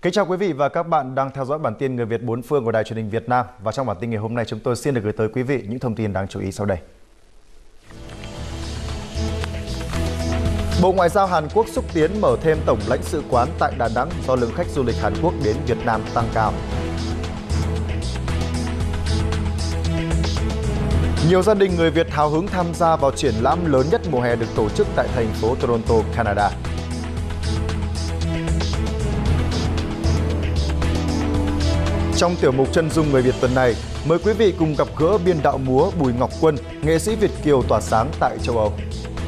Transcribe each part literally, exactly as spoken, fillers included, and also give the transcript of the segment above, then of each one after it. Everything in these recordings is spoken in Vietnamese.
Kính chào quý vị và các bạn đang theo dõi bản tin Người Việt bốn phương của Đài Truyền hình Việt Nam. Và trong bản tin ngày hôm nay chúng tôi xin được gửi tới quý vị những thông tin đáng chú ý sau đây. Bộ Ngoại giao Hàn Quốc xúc tiến mở thêm tổng lãnh sự quán tại Đà Nẵng do lượng khách du lịch Hàn Quốc đến Việt Nam tăng cao. Nhiều gia đình người Việt hào hứng tham gia vào triển lãm lớn nhất mùa hè được tổ chức tại thành phố Toronto, Canada. Trong tiểu mục Chân dung người Việt tuần này, mời quý vị cùng gặp gỡ biên đạo múa Bùi Ngọc Quân, nghệ sĩ Việt kiều tỏa sáng tại châu Âu.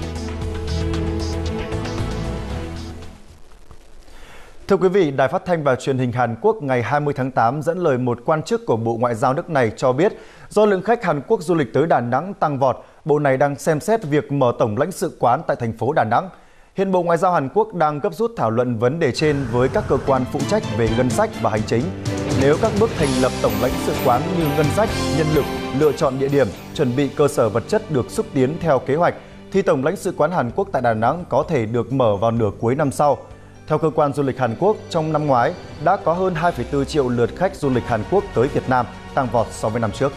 Thưa quý vị, Đài Phát thanh và Truyền hình Hàn Quốc ngày hai mươi tháng tám dẫn lời một quan chức của Bộ Ngoại giao nước này cho biết, do lượng khách Hàn Quốc du lịch tới Đà Nẵng tăng vọt, Bộ này đang xem xét việc mở tổng lãnh sự quán tại thành phố Đà Nẵng. Hiện Bộ Ngoại giao Hàn Quốc đang gấp rút thảo luận vấn đề trên với các cơ quan phụ trách về ngân sách và hành chính. Nếu các bước thành lập tổng lãnh sự quán như ngân sách, nhân lực, lựa chọn địa điểm, chuẩn bị cơ sở vật chất được xúc tiến theo kế hoạch, thì tổng lãnh sự quán Hàn Quốc tại Đà Nẵng có thể được mở vào nửa cuối năm sau. Theo cơ quan du lịch Hàn Quốc, trong năm ngoái đã có hơn hai phẩy bốn triệu lượt khách du lịch Hàn Quốc tới Việt Nam, tăng vọt so với năm trước.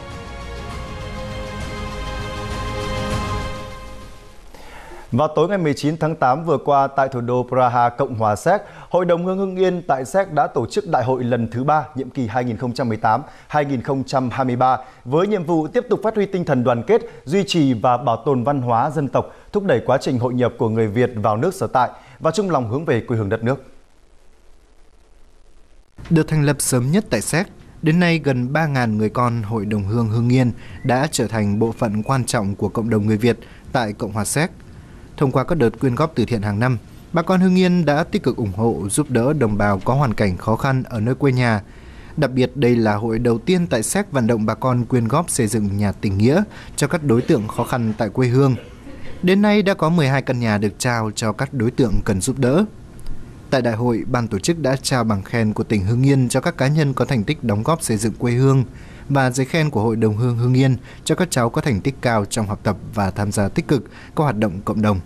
Vào tối ngày mười chín tháng tám vừa qua tại thủ đô Praha, Cộng hòa Séc, Hội đồng Hương Hưng Yên tại Séc đã tổ chức đại hội lần thứ ba nhiệm kỳ hai nghìn không trăm mười tám đến hai nghìn không trăm hai mươi ba với nhiệm vụ tiếp tục phát huy tinh thần đoàn kết, duy trì và bảo tồn văn hóa dân tộc, thúc đẩy quá trình hội nhập của người Việt vào nước sở tại và chung lòng hướng về quê hương đất nước. Được thành lập sớm nhất tại Séc, đến nay gần ba nghìn người con Hội đồng Hương Hưng Yên đã trở thành bộ phận quan trọng của cộng đồng người Việt tại Cộng hòa Séc. Thông qua các đợt quyên góp từ thiện hàng năm, bà con Hưng Yên đã tích cực ủng hộ giúp đỡ đồng bào có hoàn cảnh khó khăn ở nơi quê nhà. Đặc biệt đây là hội đầu tiên tại Séc vận động bà con quyên góp xây dựng nhà tình nghĩa cho các đối tượng khó khăn tại quê hương. Đến nay đã có mười hai căn nhà được trao cho các đối tượng cần giúp đỡ. Tại đại hội, ban tổ chức đã trao bằng khen của tỉnh Hưng Yên cho các cá nhân có thành tích đóng góp xây dựng quê hương và giấy khen của Hội đồng Hương Hưng Yên cho các cháu có thành tích cao trong học tập và tham gia tích cực các hoạt động cộng đồng.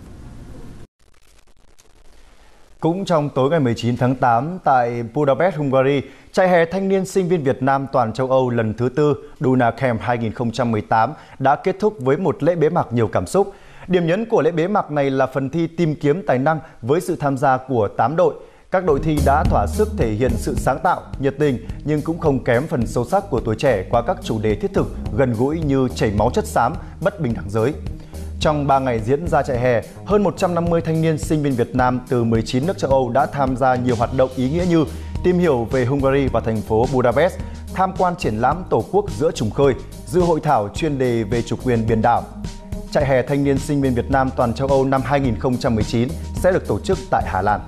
Cũng trong tối ngày mười chín tháng tám tại Budapest, Hungary, trại hè thanh niên sinh viên Việt Nam toàn châu Âu lần thứ tư Duna Camp hai nghìn không trăm mười tám đã kết thúc với một lễ bế mạc nhiều cảm xúc. Điểm nhấn của lễ bế mạc này là phần thi tìm kiếm tài năng với sự tham gia của tám đội. Các đội thi đã thỏa sức thể hiện sự sáng tạo, nhiệt tình nhưng cũng không kém phần sâu sắc của tuổi trẻ qua các chủ đề thiết thực, gần gũi như chảy máu chất xám, bất bình đẳng giới. Trong ba ngày diễn ra trại hè, hơn một trăm năm mươi thanh niên sinh viên Việt Nam từ mười chín nước châu Âu đã tham gia nhiều hoạt động ý nghĩa như tìm hiểu về Hungary và thành phố Budapest, tham quan triển lãm Tổ quốc giữa trùng khơi, dự hội thảo chuyên đề về chủ quyền biển đảo. Trại hè thanh niên sinh viên Việt Nam toàn châu Âu năm hai nghìn không trăm mười chín sẽ được tổ chức tại Hà Lan.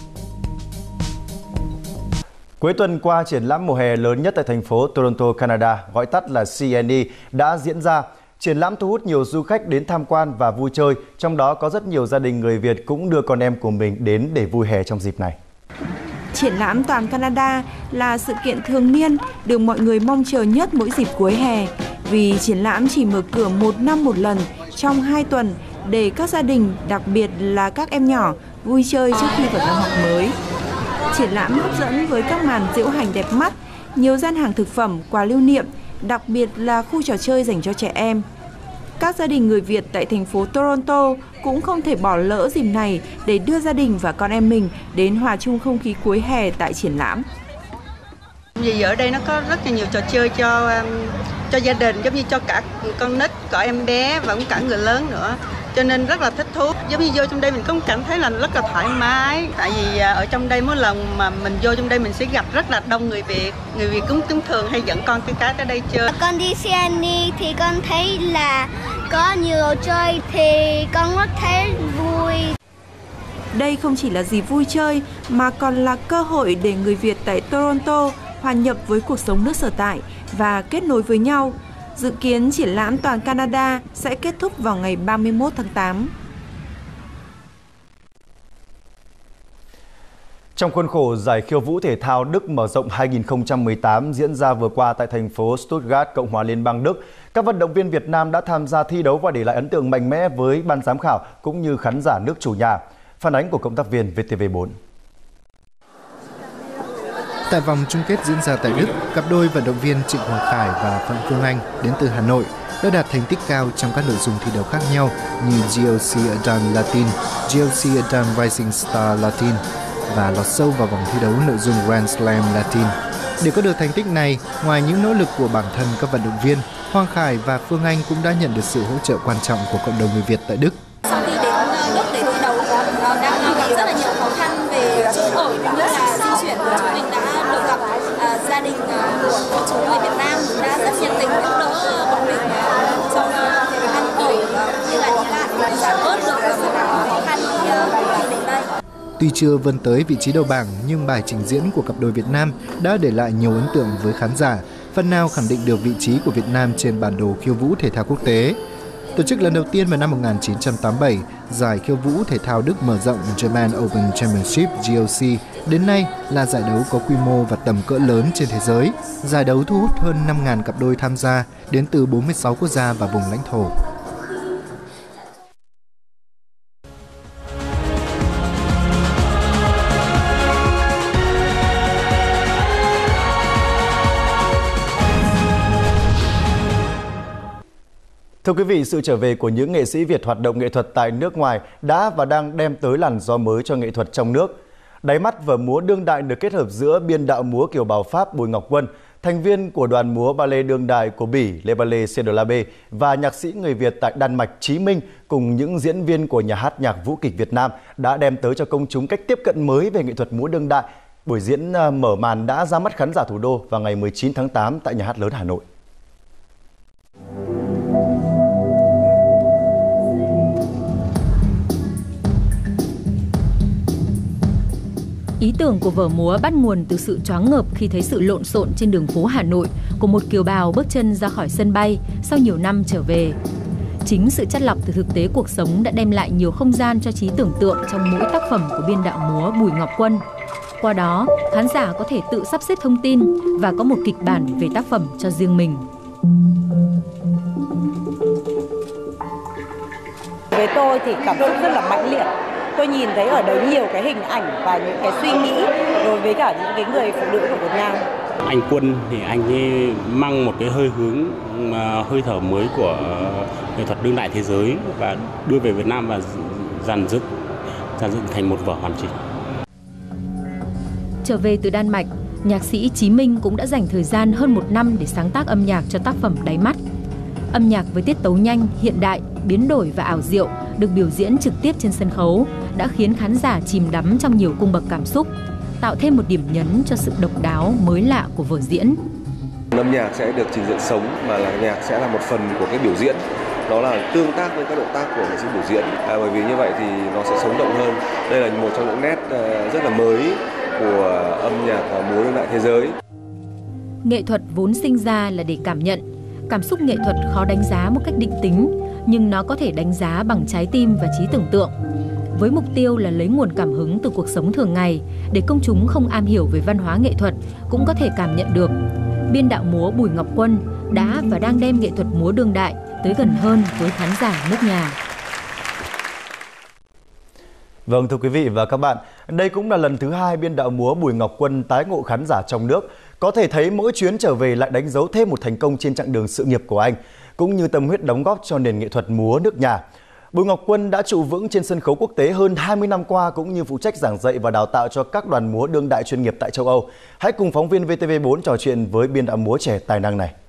Cuối tuần qua, triển lãm mùa hè lớn nhất tại thành phố Toronto, Canada, gọi tắt là xê en e, đã diễn ra. Triển lãm thu hút nhiều du khách đến tham quan và vui chơi, trong đó có rất nhiều gia đình người Việt cũng đưa con em của mình đến để vui hè trong dịp này. Triển lãm toàn Canada là sự kiện thường niên được mọi người mong chờ nhất mỗi dịp cuối hè, vì triển lãm chỉ mở cửa một năm một lần trong hai tuần để các gia đình, đặc biệt là các em nhỏ, vui chơi trước khi vào năm học mới. Triển lãm hấp dẫn với các màn diễu hành đẹp mắt, nhiều gian hàng thực phẩm, quà lưu niệm, đặc biệt là khu trò chơi dành cho trẻ em. Các gia đình người Việt tại thành phố Toronto cũng không thể bỏ lỡ dịp này để đưa gia đình và con em mình đến hòa chung không khí cuối hè tại triển lãm. Vì ở đây nó có rất là nhiều trò chơi cho cho gia đình, giống như cho cả con nít, cả em bé và cũng cả người lớn nữa. Cho nên rất là thích thú. Giống như vô trong đây mình cũng cảm thấy là rất là thoải mái. Tại vì ở trong đây mỗi lần mà mình vô trong đây mình sẽ gặp rất là đông người Việt. Người Việt cũng, cũng thường hay dẫn con cái cá tới đây chơi. Con đi xê en e thì con thấy là có nhiều chơi thì con rất thấy vui. Đây không chỉ là dịp vui chơi mà còn là cơ hội để người Việt tại Toronto hòa nhập với cuộc sống nước sở tại và kết nối với nhau. Dự kiến triển lãm toàn Canada sẽ kết thúc vào ngày ba mươi mốt tháng tám. Trong khuôn khổ giải khiêu vũ thể thao Đức mở rộng hai nghìn không trăm mười tám diễn ra vừa qua tại thành phố Stuttgart, Cộng hòa Liên bang Đức, các vận động viên Việt Nam đã tham gia thi đấu và để lại ấn tượng mạnh mẽ với ban giám khảo cũng như khán giả nước chủ nhà. Phản ánh của cộng tác viên vê tê vê bốn. Tại vòng chung kết diễn ra tại Đức, cặp đôi vận động viên Trịnh Hoàng Khải và Phạm Phương Anh đến từ Hà Nội đã đạt thành tích cao trong các nội dung thi đấu khác nhau như giê lờ xê Adult Latin, giê lờ xê Adult Rising Star Latin và lọt sâu vào vòng thi đấu nội dung Grand Slam Latin. Để có được thành tích này, ngoài những nỗ lực của bản thân các vận động viên, Hoàng Khải và Phương Anh cũng đã nhận được sự hỗ trợ quan trọng của cộng đồng người Việt tại Đức. Sau khi đến Đức để thi đấu, đang gặp rất là nhiều khó khăn về chỗ ở cũng như là di chuyển, của chúng mình đã được gặp uh, gia đình uh, của cô chú người Việt Nam đã rất nhiệt tình giúp đỡ bọn mình uh, trong uh, ăn ở uh, như là đi lại, giảm bớt được rất là khó khăn khi uh, đến đây. Tuy chưa vươn tới vị trí đầu bảng, nhưng bài trình diễn của cặp đôi Việt Nam đã để lại nhiều ấn tượng với khán giả, phần nào khẳng định được vị trí của Việt Nam trên bản đồ khiêu vũ thể thao quốc tế. Tổ chức lần đầu tiên vào năm một nghìn chín trăm tám mươi bảy, giải khiêu vũ thể thao Đức mở rộng German Open Championship G O C đến nay là giải đấu có quy mô và tầm cỡ lớn trên thế giới. Giải đấu thu hút hơn năm nghìn cặp đôi tham gia đến từ bốn mươi sáu quốc gia và vùng lãnh thổ. Thưa quý vị, sự trở về của những nghệ sĩ Việt hoạt động nghệ thuật tại nước ngoài đã và đang đem tới làn gió mới cho nghệ thuật trong nước. Đáy mắt vở múa đương đại được kết hợp giữa biên đạo múa kiều bào Pháp Bùi Ngọc Quân, thành viên của đoàn múa ballet đương đại của Bỉ Le Ballet C de la B và nhạc sĩ người Việt tại Đan Mạch Chí Minh cùng những diễn viên của nhà hát nhạc vũ kịch Việt Nam đã đem tới cho công chúng cách tiếp cận mới về nghệ thuật múa đương đại. Buổi diễn mở màn đã ra mắt khán giả thủ đô vào ngày mười chín tháng tám tại Nhà hát lớn Hà Nội. Ý tưởng của vở múa bắt nguồn từ sự choáng ngợp khi thấy sự lộn xộn trên đường phố Hà Nội của một kiều bào bước chân ra khỏi sân bay sau nhiều năm trở về. Chính sự chắt lọc từ thực tế cuộc sống đã đem lại nhiều không gian cho trí tưởng tượng trong mỗi tác phẩm của biên đạo múa Bùi Ngọc Quân. Qua đó, khán giả có thể tự sắp xếp thông tin và có một kịch bản về tác phẩm cho riêng mình. Với tôi thì cảm xúc rất là mãnh liệt. Tôi nhìn thấy ở đấy nhiều cái hình ảnh và những cái suy nghĩ đối với cả những cái người phụ nữ của Việt Nam. Anh Quân thì anh ấy mang một cái hơi hướng, hơi thở mới của nghệ thuật đương đại thế giới và đưa về Việt Nam và dàn dựng, dàn dựng thành một vở hoàn chỉnh. Trở về từ Đan Mạch, nhạc sĩ Chí Minh cũng đã dành thời gian hơn một năm để sáng tác âm nhạc cho tác phẩm Đáy Mắt. Âm nhạc với tiết tấu nhanh, hiện đại, biến đổi và ảo diệu được biểu diễn trực tiếp trên sân khấu đã khiến khán giả chìm đắm trong nhiều cung bậc cảm xúc, tạo thêm một điểm nhấn cho sự độc đáo, mới lạ của vở diễn. Âm nhạc sẽ được trình diễn sống mà là nhạc sẽ là một phần của cái biểu diễn. Đó là tương tác với các động tác của nghệ sĩ biểu diễn. À, bởi vì như vậy thì nó sẽ sống động hơn. Đây là một trong những nét rất là mới của âm nhạc và múa đương đại thế giới. Nghệ thuật vốn sinh ra là để cảm nhận. Cảm xúc nghệ thuật khó đánh giá một cách định tính, nhưng nó có thể đánh giá bằng trái tim và trí tưởng tượng. Với mục tiêu là lấy nguồn cảm hứng từ cuộc sống thường ngày để công chúng không am hiểu về văn hóa nghệ thuật cũng có thể cảm nhận được. Biên đạo múa Bùi Ngọc Quân đã và đang đem nghệ thuật múa đương đại tới gần hơn với khán giả nước nhà. Vâng, thưa quý vị và các bạn, đây cũng là lần thứ hai biên đạo múa Bùi Ngọc Quân tái ngộ khán giả trong nước. Có thể thấy mỗi chuyến trở về lại đánh dấu thêm một thành công trên chặng đường sự nghiệp của anh, cũng như tâm huyết đóng góp cho nền nghệ thuật múa nước nhà. Bùi Ngọc Quân đã trụ vững trên sân khấu quốc tế hơn hai mươi năm qua, cũng như phụ trách giảng dạy và đào tạo cho các đoàn múa đương đại chuyên nghiệp tại châu Âu. Hãy cùng phóng viên vê tê vê bốn trò chuyện với biên đạo múa trẻ tài năng này.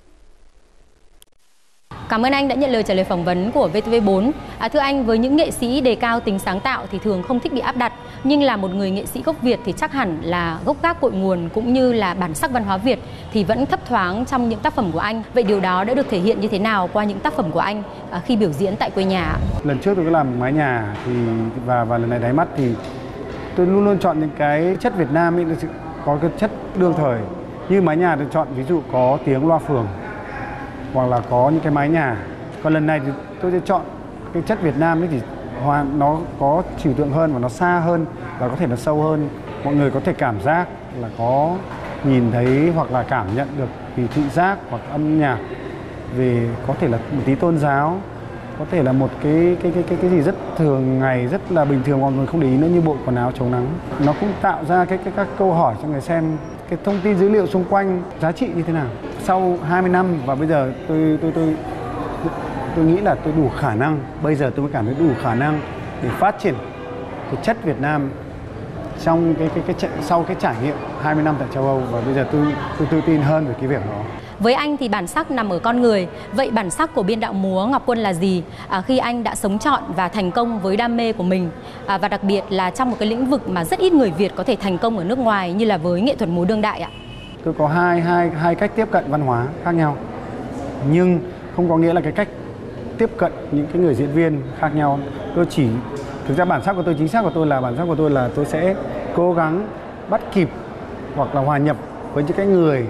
Cảm ơn anh đã nhận lời trả lời phỏng vấn của vê tê vê bốn. À, thưa anh, với những nghệ sĩ đề cao tính sáng tạo thì thường không thích bị áp đặt, nhưng là một người nghệ sĩ gốc Việt thì chắc hẳn là gốc gác cội nguồn cũng như là bản sắc văn hóa Việt thì vẫn thấp thoáng trong những tác phẩm của anh. Vậy điều đó đã được thể hiện như thế nào qua những tác phẩm của anh à, khi biểu diễn tại quê nhà? Lần trước tôi có làm Mái Nhà thì và và lần này Đáy Mắt thì tôi luôn luôn chọn những cái chất Việt Nam ấy, có cái chất đương thời. Như Mái Nhà tôi chọn ví dụ có tiếng loa phường, hoặc là có những cái mái nhà. Còn lần này thì tôi sẽ chọn cái chất Việt Nam ấy thì nó có trừu tượng hơn và nó xa hơn và có thể nó sâu hơn. Mọi người có thể cảm giác là có nhìn thấy hoặc là cảm nhận được vì thị giác hoặc âm nhạc, về có thể là một tí tôn giáo, có thể là một cái cái cái cái cái gì rất thường ngày, rất là bình thường mọi người không để ý nữa, như bộ quần áo chống nắng. Nó cũng tạo ra cái cái các câu hỏi cho người xem cái thông tin dữ liệu xung quanh giá trị như thế nào. Sau hai mươi năm và bây giờ tôi tôi tôi tôi nghĩ là tôi đủ khả năng, bây giờ tôi mới cảm thấy đủ khả năng để phát triển cái chất Việt Nam trong cái cái cái sau cái trải nghiệm hai mươi năm tại châu Âu, và bây giờ tôi tôi tự tin hơn về cái việc đó. Với anh thì bản sắc nằm ở con người. Vậy bản sắc của biên đạo múa Ngọc Quân là gì à, khi anh đã sống trọn và thành công với đam mê của mình, à, và đặc biệt là trong một cái lĩnh vực mà rất ít người Việt có thể thành công ở nước ngoài như là với nghệ thuật múa đương đại ạ? Tôi có hai hai hai cách tiếp cận văn hóa khác nhau, nhưng không có nghĩa là cái cách tiếp cận những cái người diễn viên khác nhau. Tôi chỉ thực ra bản sắc của tôi, chính xác của tôi là bản sắc của tôi là tôi sẽ cố gắng bắt kịp hoặc là hòa nhập với những cái người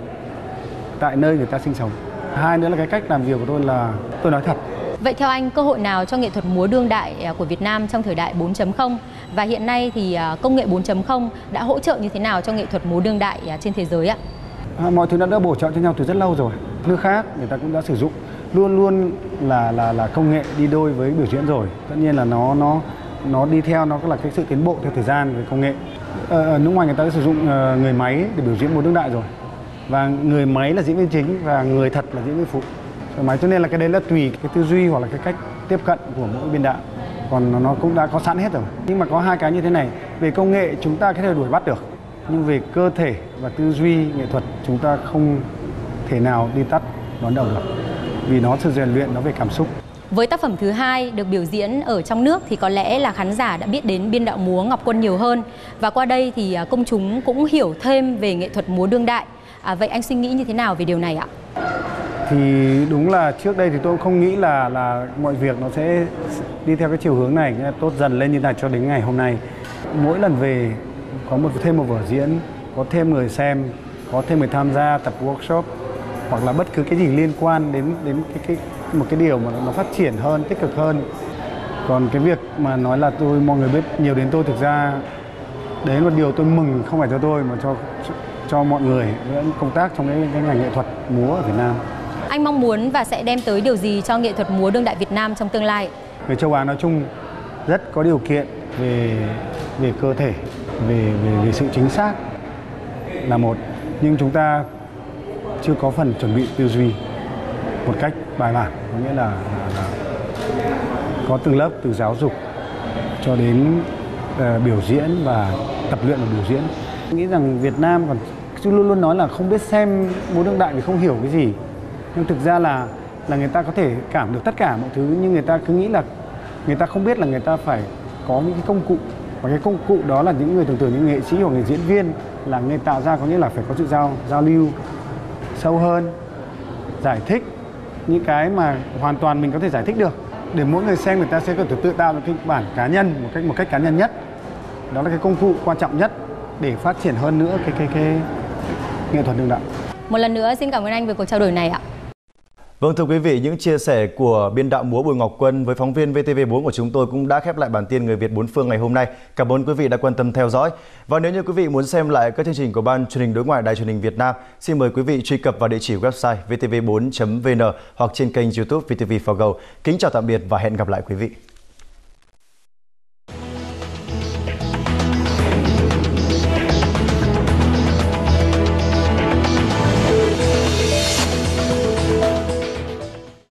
tại nơi người ta sinh sống. Hai nữa là cái cách làm việc của tôi là tôi nói thật. Vậy theo anh, cơ hội nào cho nghệ thuật múa đương đại của Việt Nam trong thời đại bốn chấm không? Và hiện nay thì công nghệ bốn chấm không đã hỗ trợ như thế nào cho nghệ thuật múa đương đại trên thế giới ạ? À, mọi thứ đã đã bổ trợ cho nhau từ rất lâu rồi. Nước khác người ta cũng đã sử dụng, luôn luôn là là là công nghệ đi đôi với biểu diễn rồi. Tất nhiên là nó nó nó đi theo, nó là cái sự tiến bộ theo thời gian về công nghệ. Ở nước ngoài người ta đã sử dụng người máy để biểu diễn múa đương đại rồi. Và người máy là diễn viên chính và người thật là diễn viên phụ. Máy cho nên là cái đấy là tùy cái tư duy hoặc là cái cách tiếp cận của mỗi biên đạo. Còn nó cũng đã có sẵn hết rồi. Nhưng mà có hai cái như thế này, về công nghệ chúng ta có thể đuổi bắt được, nhưng về cơ thể và tư duy nghệ thuật chúng ta không thể nào đi tắt đón đầu được, vì nó sự rèn luyện, nó về cảm xúc. Với tác phẩm thứ hai được biểu diễn ở trong nước thì có lẽ là khán giả đã biết đến biên đạo múa Ngọc Quân nhiều hơn, và qua đây thì công chúng cũng hiểu thêm về nghệ thuật múa đương đại. À, vậy anh suy nghĩ như thế nào về điều này ạ? Thì đúng là trước đây thì tôi không nghĩ là là mọi việc nó sẽ đi theo cái chiều hướng này, tốt dần lên như này cho đến ngày hôm nay. Mỗi lần về có một thêm một vở diễn, có thêm người xem, có thêm người tham gia tập workshop, hoặc là bất cứ cái gì liên quan đến đến cái cái một cái điều mà nó phát triển hơn, tích cực hơn. Còn cái việc mà nói là tôi mọi người biết nhiều đến tôi, thực ra đấy là một điều tôi mừng, không phải cho tôi mà cho cho mọi người công tác trong cái, cái ngành nghệ thuật múa ở Việt Nam. Anh mong muốn và sẽ đem tới điều gì cho nghệ thuật múa đương đại Việt Nam trong tương lai? Người châu Á nói chung rất có điều kiện về về cơ thể, về về về sự chính xác là một, nhưng chúng ta chưa có phần chuẩn bị tư duy một cách bài bản, có nghĩa là, là, là có từng lớp từ giáo dục cho đến uh, biểu diễn và tập luyện và biểu diễn. Tôi nghĩ rằng Việt Nam còn luôn luôn nói là không biết xem múa đương đại vì không hiểu cái gì, nhưng thực ra là là người ta có thể cảm được tất cả mọi thứ, nhưng người ta cứ nghĩ là người ta không biết là người ta phải có những cái công cụ, và cái công cụ đó là những người thường thường những nghệ sĩ hoặc người diễn viên là người tạo ra, có nghĩa là phải có sự giao giao lưu sâu hơn, giải thích những cái mà hoàn toàn mình có thể giải thích được, để mỗi người xem người ta sẽ có thể tự tạo được kịch bản cá nhân một cách một cách cá nhân nhất. Đó là cái công cụ quan trọng nhất để phát triển hơn nữa cái cái cái nghệ thuật đương đại. Một lần nữa xin cảm ơn anh về cuộc trao đổi này ạ. Vâng, thưa quý vị, những chia sẻ của biên đạo múa Bùi Ngọc Quân với phóng viên vê tê vê bốn của chúng tôi cũng đã khép lại bản tin Người Việt bốn phương ngày hôm nay. Cảm ơn quý vị đã quan tâm theo dõi. Và nếu như quý vị muốn xem lại các chương trình của Ban Truyền hình Đối ngoại Đài Truyền hình Việt Nam, xin mời quý vị truy cập vào địa chỉ website vê tê vê bốn chấm vê en hoặc trên kênh YouTube vê tê vê bốn Go. Kính chào tạm biệt và hẹn gặp lại quý vị.